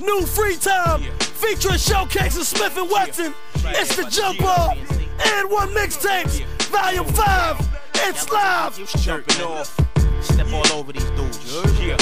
New Free Time, featuring Showcase and Smith & Wesson. It's the Jump Off and One Mixtapes, Volume 5. It's live. Jumping off, step all over these dudes. Yeah.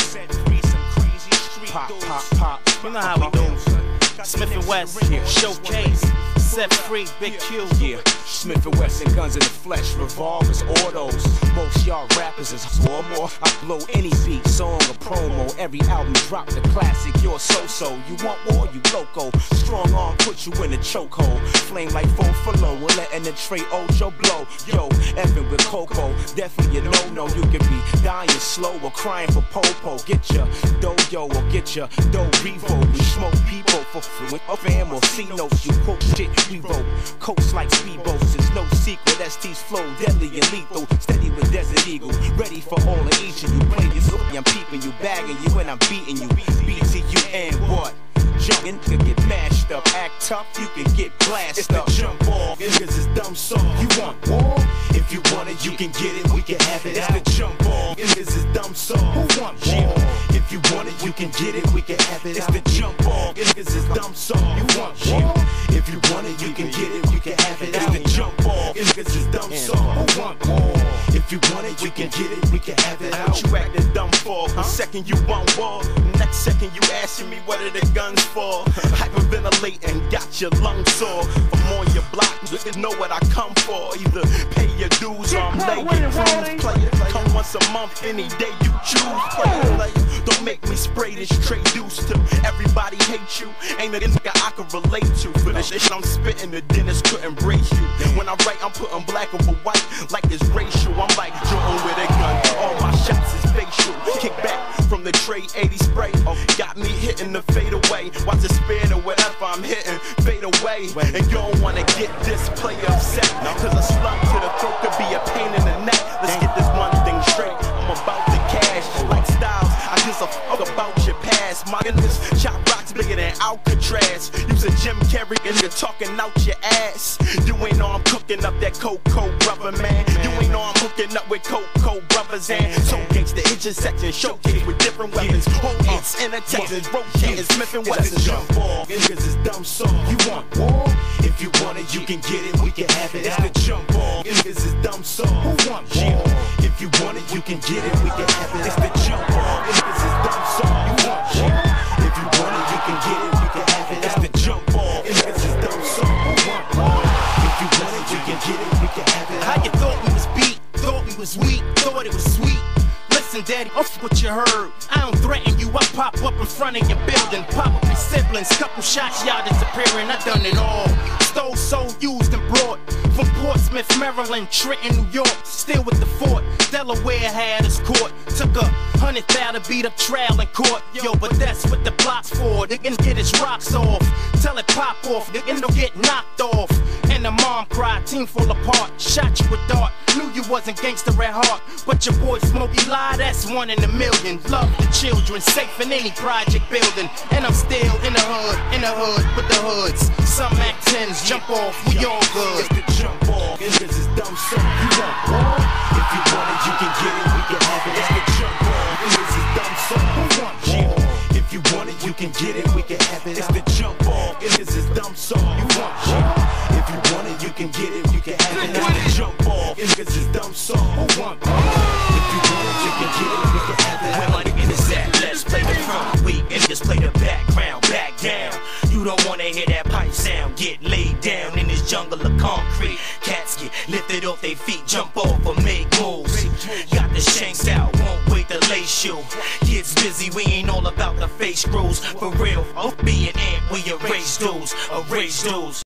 Pop, pop, pop. You know how we do. Smith & Wesson, Showcase, Set Free, Big Q. Yeah, Smith & Wesson, guns in the flesh, revolvers, autos. Most y'all rappers is or more. I blow any beat, song, or promo. Every album drop the classic, you're so-so. You want war, you loco. Strong arm put you in a chokehold. Flame like Fofalo, we're letting the Trey Ocho blow. Yo, effing with Coco, definitely a no-no. You can be dying slow or crying for Popo. Get your doyo or get your do-revo. We smoke people for a fam or C-notes. You quote shit, we vote. Coast like speedboats, it's no secret. ST's flow, deadly and lethal. Steady with Desert Eagle, ready for all of each of you. Play this, I'm peeping you, bagging you, and I'm beating you. BTU and what? Jumpin', can get mashed up. Act tough, you can get blasted up. It's the jump off, niggas is dumb soft. You want war? If you want it, you can get it, we can have it. It's the jump off, niggas is dumb soft. Who want war? If you want it, you can get it, we can have it. It's the jump off, niggas is dumb soft. You want war? If you want it, you can get it, you can have it. It's the jump off, niggas is dumb soft. Who want war? If you want it, you can get it, we can have it. What you acting dumb for? One second you want war, next second you asking me what are the guns for? Hyperventilating, got your lungs sore. I'm on your block, you know what I come for. Either pay your dues or I'm laying cruise. Player, come once a month, any day you choose. Player, don't make me spray this Trey Deuce to everybody hate you. Ain't a nigga I can relate to. For the shit I'm spitting, the dentist couldn't brace you. When I write, I'm putting black over white like it's racial. I'm like Jordan with a gun, all my shots is facial. Kick back from the Trey 80 spray, got me hitting the fade away. Watch the spin or whatever I'm hitting, fade away. And you don't wanna get this player upset, cause a slug to the throat could be a pain in the neck. Let's get this one thing straight, I'm about the cash. Like Styles, I just a fuck about your past. My goodness, chop rocks bigger than Alcatraz. Use a Jim Carrey and you're talking out your ass. You ain't know I'm cooking up that Coco brother, man. You ain't know I'm hooking up with Coco brothers and so gangsta intersection showcase with different weapons. Whole hits in a Texas rotating Smith & Wesson. Jump off, niggas is dumb soft. You want war? If you want it, you can get it, we can have it. It's the jump off, niggas is dumb soft. Who want war? If you want it, you can get it, we can have it. It's the jump off, niggas is dumb soft. You want war? If you want it, you can get it, we can have it. It's the jump off, niggas is dumb soft. Who want war? If you want it, you can get it, we can have it. How you thought we was beat, thought we was weak, thought it was sweet. Listen, daddy, off what you heard. I don't threaten you, I pop up in front of your building. Pop up your siblings, couple shots, y'all disappearing. I done it all. Stole, sold, used, and brought. From Portsmouth, Maryland, Trenton, New York. Still with the fort, Delaware had his court. Took 100,000 to beat up trial in court. Yo, but that's what the block's for. They can get his rocks off. Tell it pop off, they can get knocked off. And the mom cried, team fall apart. Shot you with dart, knew you wasn't gangster at heart. But your boy Smokey lied, that's 1 in a million. Love the children, safe in any project building. And I'm still in the hood with the hoods. Some Mac 10s, jump off, we all good. It's the jump off, niggas is dumb soft. You want war? If you want it, you can get it, we can have it. It's the jump off, niggas is dumb soft. Who want war? If you want it, you can get it, we can have it. It's the jump off, niggas is dumb soft. You want war? If you want it, you can get it, you can have it. It's the jump off, niggas is dumb soft. Who want war? If you want it, you can get it, we can have it. Where my niggas at? Let's play the front. We niggas play the background, back down. You don't wanna hear that pipe sound. Get laid down in this jungle of concrete. Cats get lifted off their feet, jump off or make moves. Got the shanks out, won't wait to lace you. Kids busy, we ain't all about the face screws. For real, be an ant, we erase dudes.